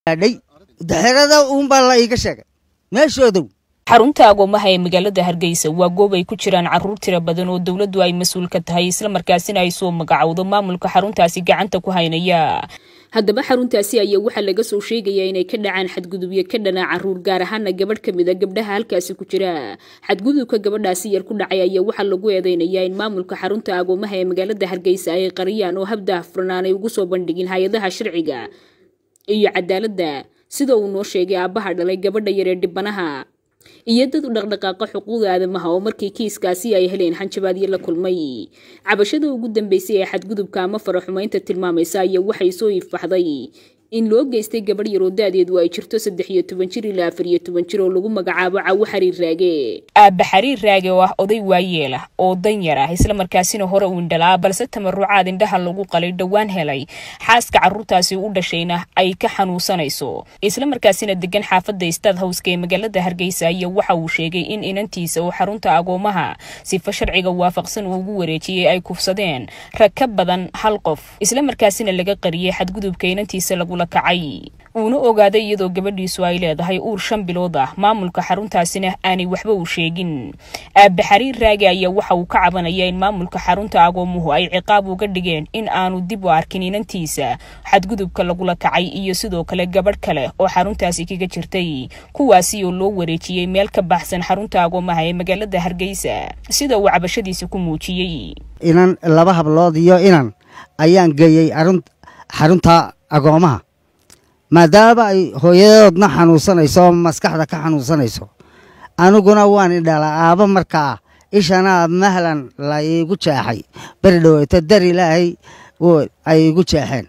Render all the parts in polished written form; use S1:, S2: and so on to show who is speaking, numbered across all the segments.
S1: daxirada baa la iiga sheegay meeshoodu
S2: xarunta agoomaha ee magaalada Hargeysa waa goob ay ku jiraan caruur tiro badan oo dawladdu ay mas'uul ka tahay isla markaasina ay soo magacawdo maamulka xaruntaasi gacanta ku haynaya haddaba xaruntaasi ayaa waxa laga soo sheegaya inay ka dhacaan xadgudubyo ka dhana caruur gaar ahaan gabadh kamid ah gabdhaha halkaasi ku jira xadgudubka gabadhaasi yar ku dhacay ayaa waxa lagu eedeynayaa in maamulka xarunta agoomaha ee magaalada Hargeysa ay qariyaan oo habda furnaan ay ugu soo bandhigin hay'adaha sharciga iyo cadaaladda sida uu noo sheegay aabaha dhalay gabadha yar ee dhibanaha iyo dad u dhaqdhaqaaqa xuquuqda aadamaha oo markii kiiskaasi ay heleen hanjabaadyo la kulmay cabashada ugu dambeysay ee xadgudubka ama faraxumaynta tilmaamaysa ayaa waxay soo ifbaxday in loo geystay gabadh yar oo da'deedu ay jirto 13 jir ilaa 14 jir oo lagu magacaabo Caawa Xariir Raage Aaba Xariir Raage waa oday waayeel ah oo danyar ah isla markaasina hore u indhalaa balse tamarrucaad indhaha lagu qalay dhawaan helay xaaska carruurtaasi u dhashayna ay ka xanuunsanayso isla markaasina degan xaafadda State House ee magaalada Hargeysa ayaa waxa uu sheegay in inantiisa oo xarunta agoomaha sifa sharciga waafaqsan ugu wareejiyay ay kufsadeen rag ka badan hal qof isla markaasina laga qariyay xadgudubka inantiisa lagu kacay uuna ogaaday iyadoo gabadhiisu ay leedahay uur 5 bilood ah maamulka xaruntaasina aanay waxba u sheegin Aaba Xariir Raage ayaa waxa uu ka cabanaya in maamulka xarunta agoomuhu ay ciqaab uga dhigeen in aanu dib u arkin inantiisa xadgudubka lagu kacay iyo sidoo kale gabadh kale oo xaruntaasi kaga jirtay kuwaasi oo loo wareejiyay meel ka baxsan xarunta agoomaha ee magaalada Hargeysa sida uu cabashadiisa ku muujiyay
S1: inan laba hablood iyo inan ayaan geeyay xarunta agoomaha maadaama ay hooyadoodna xanuunsanayso maskaxda ka xanuunsanayso aniguna waan indhalaa aaba markaa ishana mahlan la iigu jeexay bari dhaweyta dar ilaahay ay igu jeexeen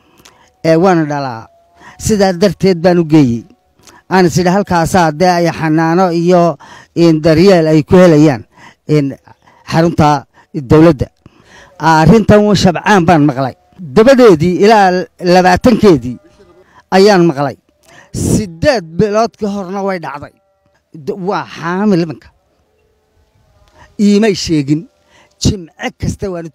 S1: waan indhalaa sidaa darteed baan u geeyey aan sidha halkaasaa dee ay xanaano iyo daryeel ay ku helayaan xarunta dawladda arrintan shabcaan baan maqlay dabadeedii ilaa 20keedii ayaan maqlay 8 bilood ka horna way dhacday waa xaamil imanka iimay sheegin jimce kasta waan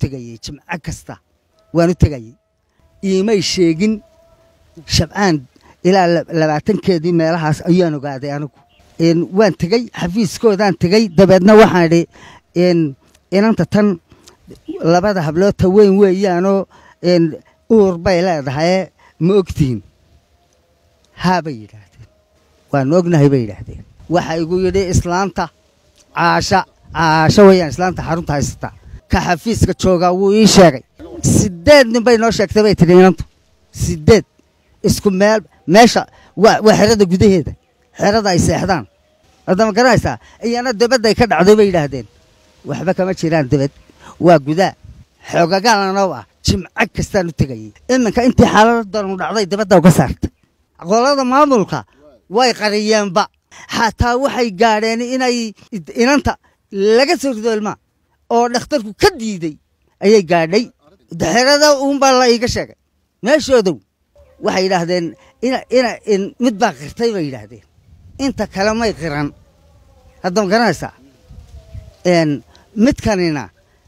S1: u tagayay iimay sheegin shabcaan ilaa 20keedii meelahaas ayaan ogaaday anigu waan tagay xafiiskoodaan tagay dabeedna waxaan idhi inanta tan labada hablood ta weyn weeyaanoo uur bay leedahay ma ogtihiin haabay yidhaahdeen waan ognahay bay yidhaahdeen waxa igu yidhi islaanta caasha weeyaan islaanta xarunta haysata ka xafiiska jooga wuu ii sheegay 8 nin bay noo sheegtay bay tidhi inantu 8 isku meesha waa xerada gudaheeda xerada ay seexdaan adama garanaysaa iyana dabadday ka dhacday bay yidhaahdeen waxba kama jiraan dabad waa gudaa xoogagaalanoo ah jimce kastaan u tegayay iminka intii xaaladan u dhacday dabadda uga saartay qolada maamulka way qariyeenba xataa waxay gaadheen inay inanta laga soo rido ilma oo dhakhtarku ka diiday ayay gaadhay daxirada baa la iiga sheegay meeshoodu waxay yidhaahdeen in mid baa qirtay bay yidhaahdeen inta kale may qiran haddama garanaysaa midkanina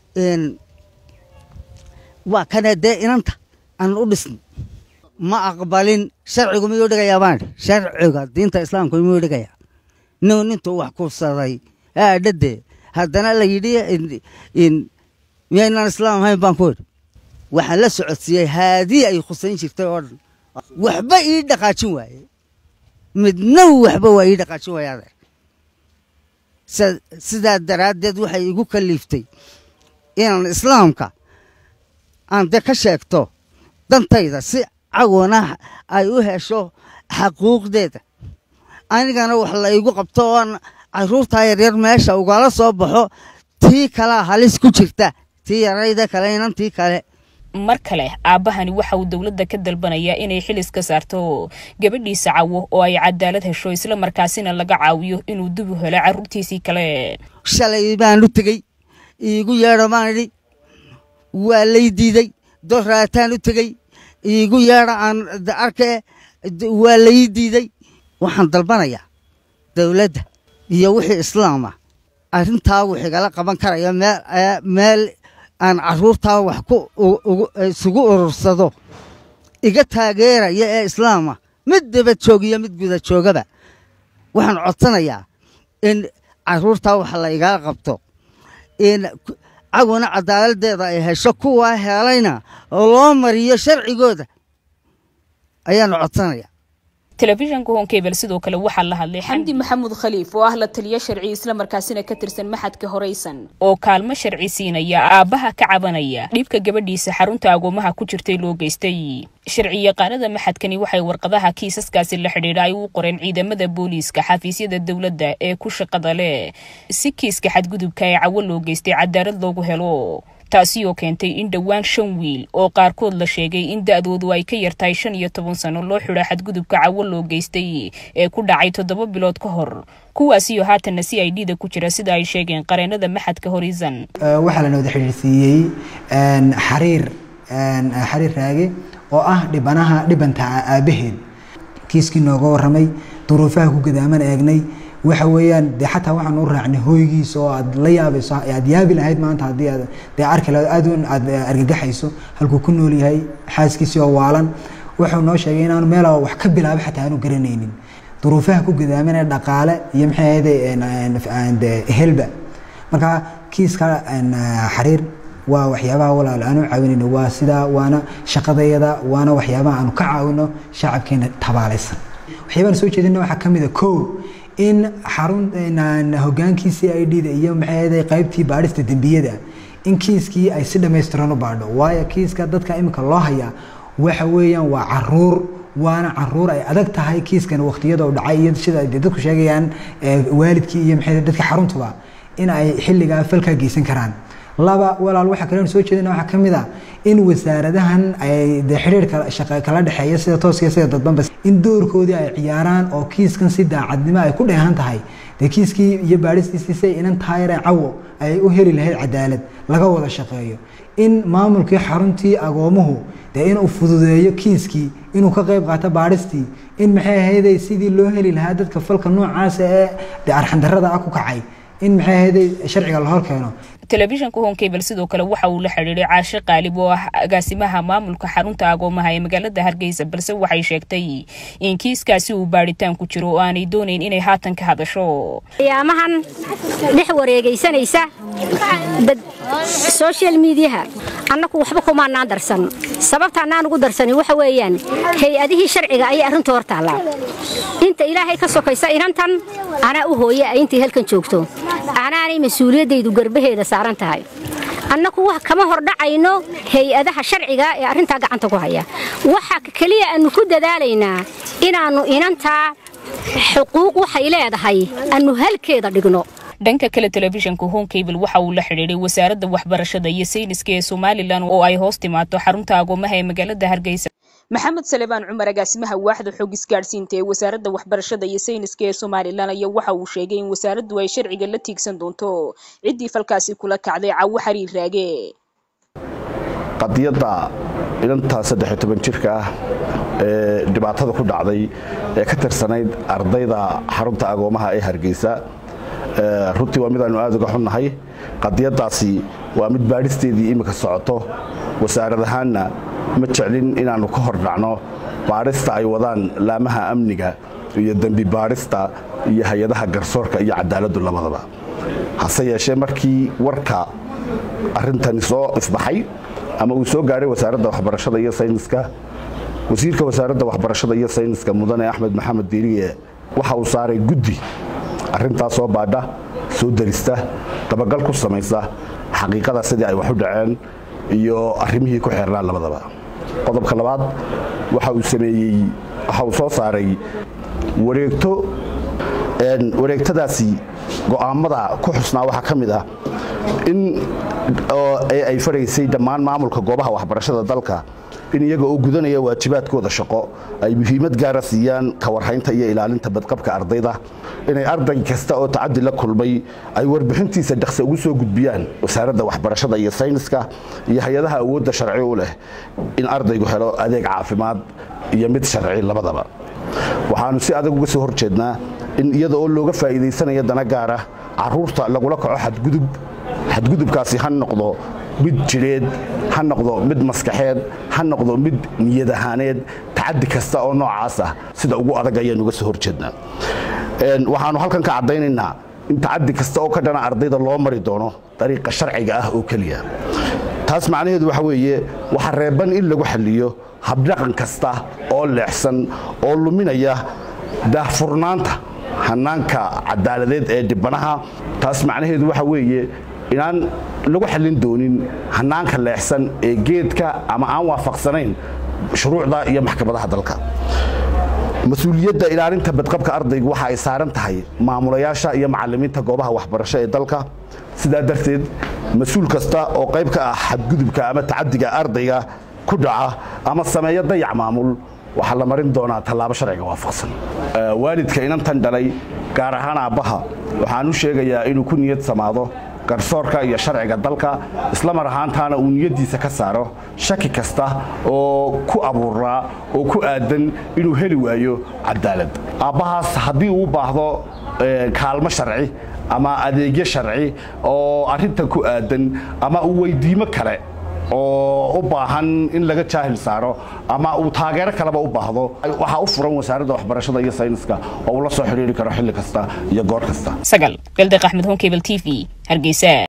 S1: waa kana dee inanta aan u dhisno ma aqbalin sharcigu miyuu dhigayaa baan sharciga diinta islaamku miyuu dhigayaa nintuu wax kufsaday aadhade haddana la yidhi miyaynan islaam ahayn baan ku idhi waxaan la socodsiiyey haadii ay khusayn jirtay oo dhan waxba ii dhaqaajin waaye midna waxba waa ii dhaqaajin waaye adeer sidaa daraaddeed waxay igu kaliiftay inaan islaamka aan de ka sheegto dantayda si cawona ay u hesho xaquuqdeeda anigana wax la igu qabto oo caruurta yaryar meesha ugala soo baxo tii kale halis ku jirta tii yarayda kale inantii kale
S2: mar kale aabahani waxa uu dawladda ka dalbanaya inay xilis ka saarto gabadhiisa Caawo oo ay cadaalad hesho isla markaasina laga caawiyo inuu dib u helo carruurtiisii kale
S1: shalay baan u tagay iigu yeedho baan idhi waa lay diiday doraataan u tagay iigu yeedho aan arkay waa lay diiday waxaan dalbanayaa dawladda iyo wixii islaam ah arrintaa wixii la qaban karaya meel aan carruurtaa wax ku isugu urursado iga taageeraya ee islaama mid daba joogiyo mid guda joogaba waxaan codsanayaa in caruurtaa wax la igala qabto in caguna cadaaladdeeda ay hesho kuwaa helayna oo loo mariyo sharcigooda ayaanu codsanaya.
S2: telefishanka Home Cable sidoo kale waxaa la hadlay Xamdi Maxamuud Khaliif oo ah la taliye sharci isla markaasina ka tirsan maxadka Horeysan oo kaalmo sharci siinaya aabaha ka cabanaya dhibka gabadhiisa xarunta agoomaha ku jirtay loo geystay. sharci yaqaanada maxadkani waxay warqadaha kiisaskaasi la xidhiidhay u qoreen ciidamada booliiska xafiisyada dawladda ee ku shaqada leh si kiiska xadgudubka ay cawo loo geystay cadaalad loogu helo. taasi oo keentay in dhawaan 5 wiil oo qaarkood la sheegay in da'doodu ay ka yartahay 15 sano loo xidhay xadgudubka cawo loo geystay ee ku dhacay 7 bilood ka hor. kuwaasi oo haatan si ay dhida ku jira sida ay sheegeen qareenada maxadka Horizon.
S3: waxa la noo xiriirsiiyay xariir raage oo ah dhibanta aabaheed kiiskii nooga waramay duruufaha ku gadaaman eegnay waxa weeyaan xataa waxaan u raacnay hooygiisa oo aad la yaabayso aad yaabi lahayd maanta hadii aad arki lahayd aad argagaxayso halku ku nool yahay xaaskiisa oo waalan wuxuu noo sheegay inaan meel wax ka bilaabo xataa aanu garanaynin duruufaha ku gadaaman ee dhaqaale iyo maxay helba marka kiiska xariir waa waxyaabaha walaal aanu caawinayno waa sida waana shaqadeeda waana waxyaabaha aanu ka caawino shacabkeena tabaalaysan waxyaabaha soo jeedina waxa kamid ah koow in xarun hoggaankiisa ID iyo maxay qaybtii baarista dambiyada in kiiskii ay si dhameystiran u baadho waayo kiiska dadka imika loo haya waxa weeyaan waa caruur ay adag tahay kiiskan waqtiyada u dhacay iyo sida dadku sheegayaan waalidkii iyo maxay dadka xaruntuba in ay xilliga falka geysan karaan. laba walaal waxa kale soo jeedina waxa kamid ah in wasaaradahan ay xiriirka shaqo kala dhaxeeyo sida tooska sida dadbanba in doorkoodii ay ciyaaraan oo kiiskan si daacadnimo ay ku dheehan tahay kiiskii iyo baaristiisa inan taayir cawo ay u heli lahayd cadaalad laga wada shaqeeyo in maamulkii xaruntii agoomuhu in uu fududeeyo kiiskii inuu ka qayb qaato baaristii in maxay ahayd sidii loo heli lahaa dadka falka noocaas ee arxan darrada ku kacay in maxay ahayd sharciga la hor keeno.
S2: telefishanka Home Cable sidoo kale waxa uu la xiriiray Caashe Qaalib oo ah agaasimaha maamulka xarunta agoomaha ee magaalada Hargeysa balse waxay sheegtay in kiiskaasi uu baaritaan ku jiro oo aanay doonayn inay haatan ka hadasho.
S4: ayaamahan dhex wareegaysanaysa social media annaku waxba kuma naan darsan sababta aan ugu darsanin waxa weeyaan hay'adihii sharciga ay arrinta hortaala inta ilaahay ka sokaysa inantan ana u hooyo intii halkan joogto anaanay mas'uuliyadaydu garbaheeda saaran tahay annaku wax kama hor dhacayno hay'adaha sharciga ee arrinta gacanta ku haya waxa kaliya aanu ku dadaalaynaa inaanu inanta xuquuq waxay leedahay aanu halkeeda dhigno.
S2: dhanka kale telefishanka Home Cable waxa uu la xiriiray wasaaradda waxbarashada iyo sayniska ee Somaliland oo ay hoos timaado xarunta agoomaha ee magaalada Hargeysa. Maxamed Salebaan Cumar agaasimaha waaxda xog isgaarsiinta ee wasaaradda waxbarashada iyo sayniska ee Somaliland ayaa waxa uu sheegay in wasaaraddu ay sharciga la tiigsan doonto cidii falkaasi kula kacday cawo xariir raage.
S5: qadiyada ilanta 13 jirka ah ee dhibaatada ku dhacday ee ka tirsanayd ardayda xarunta agoomaha ee Hargeysa runtii waa mid aanu aad uga xunnahay qadiyadaasi waa mid baaristeedii imika socoto wasaaradahaana ma jeclin inaanu ka hor dhacno baarista ay wadaan laamaha amniga iyo dambi baarista iyo hay'adaha garsoorka iyo cadaaladdu labadaba hase yeeshee markii warka arintani soo ifbaxay ama uu soo gaaray wasaaradda waxbarashada iyo sayniska wasiirka wasaaradda waxbarashada iyo sayniska mudane Axmed Maxamed Diiriye waxa uu saaray guddi arrintaas soo baadha soo darista dabagal ku samaysa xaqiiqada sidii ay wax u dhaceen iyo arrimihii ku xeernaa labadaba. qodobka labaad waxa uu soo saaray wareegtadaasi go'aamada ku xusnaa waxa kamid ah in ay faraysay dhammaan maamulka goobaha waxbarashada dalka in iyaga oo gudanaya waajibaadkooda shaqo ay muhiimad gaar ah siiyaan ka warhaynta iyo ilaalinta badqabka ardayda inay arday kasta oo tacaddi la kulmay ay warbixintiisa dhaqso ugu soo gudbiyaan wasaaradda waxbarashada iyo sayniska iyo hay'adaha awoodda sharci u leh in ardaygu helo adeeg caafimaad iyo mid sharci labadaba. waxaanu si adag uga soo horjeednaa in iyada oo looga faa'iideysanayo dana gaar ah caruurta lagula kaco xadgudubkaasi ha noqdo mid jireed ha noqdo mid maskaxeed ha noqdo mid niyad ahaaneed tacaddi kasta oo noocaas ah sida ugu adag ayaan uga soo horjeednaa waxaanu halkan ka cadaynaynaa in tacaddi kasta oo ka dhana ardayda loo mari doono dariiqa sharciga ah oo kaliya taas macnaheedu waxa weeye waxa reeban in lagu xalliyo habdhaqan kasta oo leexsan oo luminaya daahfurnaanta hanaanka cadaaladeed ee dhibanaha taas macnaheedu waxa weeye inaan lagu xallin doonin hanaanka leexsan ee geedka ama aan waafaqsanayn shuruucda iyo maxkamadaha dalka mas-uuliyadda ilaalinta badqabka ardaygu waxa ay saaran tahay maamulayaasha iyo macallimiinta goobaha waxbarasho ee dalka sidaa darteed mas-uul kasta oo qayb ka ah xadgudubka ama tacaddiga ardayga ku dhaca ama sameeya dayac maamul waxaa la marin doonaa tallaabo sharciga waafaqsan waalidka inantan dhalay gaar ahaan aabbaha waxaan u sheegayaa inuu ku niyad samaado garsoorka iyo sharciga dalka isla mar ahaantaana uu niyadiisa ka saaro shaki kasta oo ku abuuraa oo ku aadan inuu heli waayo cadaalad aabbahaas haddii uu baahdo kaalmo sharci ama adeegyo sharci oo arrintan ku aadan ama uu weydiimo kale oo u baahan in laga jaahil saaro ama uu taageero kaleba u baahdo waxa u furan wasaaradda waxbarashada iyo sayniska oo uu la soo xiriiri karo xilli kasta iyo goor kasta
S2: sagal galdeeq axmed honkebel TV hargeysa